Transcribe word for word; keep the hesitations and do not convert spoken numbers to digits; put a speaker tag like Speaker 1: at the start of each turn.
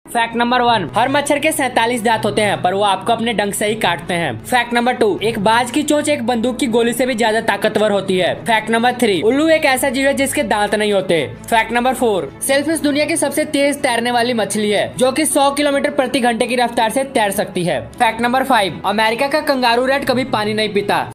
Speaker 1: Fact number one, हर मच्छर के सैंतालीस दांत होते हैं पर वो आपको अपने डंक से ही काटते हैं। फैक्ट नंबर टू, एक बाज की चोंच एक बंदूक की गोली से भी ज्यादा ताकतवर होती है। फैक्ट नंबर थ्री, उल्लू एक ऐसा जीव है जिसके दांत नहीं होते। फैक्ट नंबर फोर, सेलफिश दुनिया की सबसे तेज तैरने वाली मछली है जो कि सौ किलोमीटर प्रति घंटे की रफ्तार से तैर सकती है। फैक्ट नंबर फाइव, अमेरिका का कंगारू रैट कभी पानी नहीं पीता।